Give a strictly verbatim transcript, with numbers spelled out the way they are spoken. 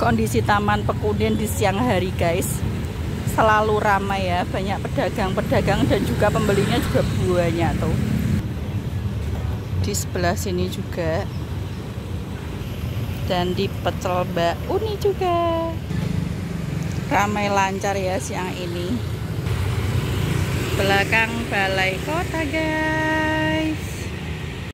kondisi Taman Pekunden di siang hari guys. Selalu ramai ya, banyak pedagang-pedagang dan juga pembelinya juga banyak tuh. Di sebelah sini juga. Dan di Pecel Mbak Uni juga. Ramai lancar ya siang ini. Belakang balai kota guys.